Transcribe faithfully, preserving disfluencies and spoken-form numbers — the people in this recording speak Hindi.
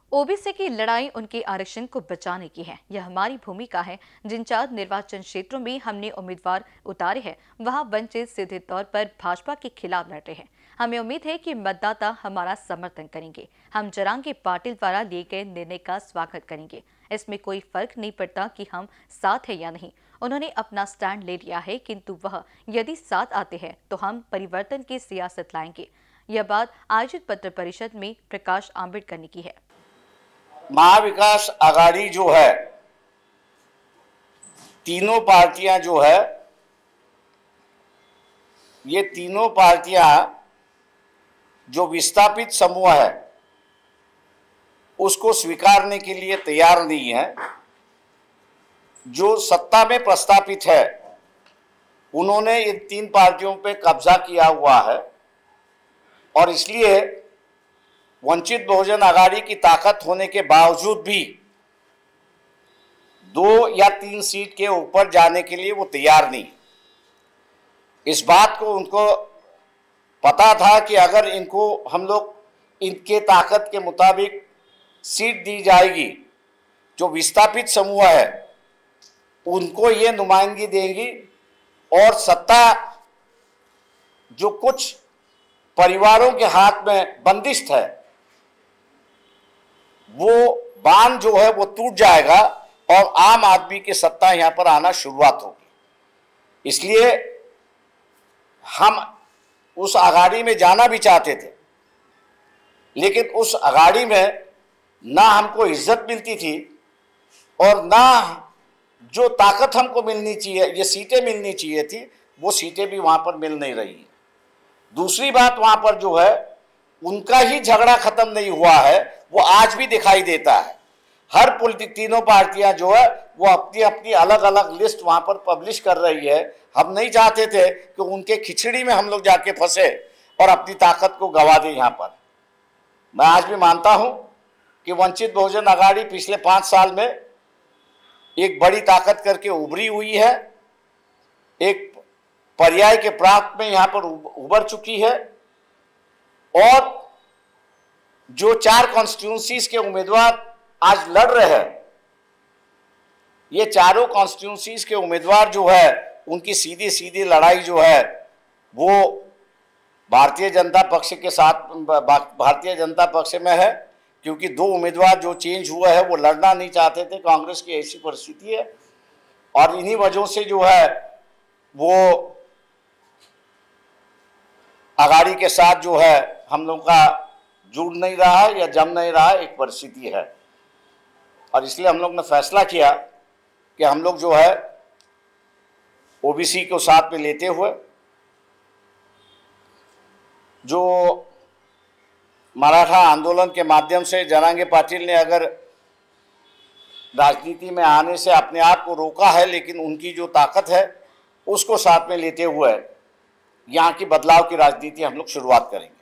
ओबीसी की लड़ाई उनके आरक्षण को बचाने की है। यह हमारी भूमिका है। जिन चार निर्वाचन क्षेत्रों में हमने उम्मीदवार उतारे हैं, वहां वंचित सीधे तौर पर भाजपा के खिलाफ लड़ रहे हैं। हमें उम्मीद है कि मतदाता हमारा समर्थन करेंगे। हम जरांगे पाटिल द्वारा लिए गए निर्णय का स्वागत करेंगे। इसमें कोई फर्क नहीं पड़ता कि हम साथ हैं या नहीं। उन्होंने अपना स्टैंड ले लिया है, किंतु वह यदि साथ आते हैं तो हम परिवर्तन की सियासत लाएंगे। यह बात आयोजित पत्र परिषद में प्रकाश आंबेडकर ने की है। महाविकास आघाड़ी जो है, तीनों पार्टियां जो है, ये तीनों पार्टियां जो विस्थापित समूह है उसको स्वीकारने के लिए तैयार नहीं है। जो सत्ता में प्रस्तापित है उन्होंने इन तीन पार्टियों पे कब्जा किया हुआ है और इसलिए वंचित बहुजन आघाड़ी की ताकत होने के बावजूद भी दो या तीन सीट के ऊपर जाने के लिए वो तैयार नहीं। इस बात को उनको पता था कि अगर इनको हम लोग इनके ताकत के मुताबिक सीट दी जाएगी, जो विस्थापित समूह है उनको ये नुमाइंदगी देंगी और सत्ता जो कुछ परिवारों के हाथ में बंदिश है वो बांध जो है वो टूट जाएगा और आम आदमी की सत्ता यहां पर आना शुरुआत होगी। इसलिए हम उस आघाड़ी में जाना भी चाहते थे, लेकिन उस आघाड़ी में ना हमको इज्जत मिलती थी और ना जो ताकत हमको मिलनी चाहिए, ये सीटें मिलनी चाहिए थी, वो सीटें भी वहां पर मिल नहीं रही। दूसरी बात, वहां पर जो है उनका ही झगड़ा खत्म नहीं हुआ है, वो आज भी दिखाई देता है। हर पॉलिटिक तीनों पार्टियां जो है वो अपनी अपनी अलग अलग लिस्ट वहां पर पब्लिश कर रही है। हम नहीं चाहते थे कि उनके खिचड़ी में हम लोग जाके फंसे और अपनी ताकत को गवा दें। यहाँ पर मैं आज भी मानता हूं कि वंचित बहुजन आघाड़ी पिछले पांच साल में एक बड़ी ताकत करके उभरी हुई है, एक पर्याय के प्रांत में यहाँ पर उभर चुकी है और जो चार कॉन्स्टिट्यूंसीज के उम्मीदवार आज लड़ रहे हैं, ये चारों कॉन्स्टिट्यूंसीज के उम्मीदवार जो है उनकी सीधी सीधी लड़ाई जो है वो भारतीय जनता पक्ष के साथ भारतीय जनता पक्ष में है, क्योंकि दो उम्मीदवार जो चेंज हुआ है वो लड़ना नहीं चाहते थे। कांग्रेस की ऐसी परिस्थिति है और इन्हीं वजहों से जो है वो आघाड़ी के साथ जो है हम लोग का जुड़ नहीं रहा है या जम नहीं रहा है, एक परिस्थिति है। और इसलिए हम लोग ने फैसला किया कि हम लोग जो है ओबीसी को साथ में लेते हुए जो मराठा आंदोलन के माध्यम से जरांगे पाटिल ने अगर राजनीति में आने से अपने आप को रोका है, लेकिन उनकी जो ताकत है उसको साथ में लेते हुए यहाँ की बदलाव की राजनीति हम लोग शुरुआत करेंगे।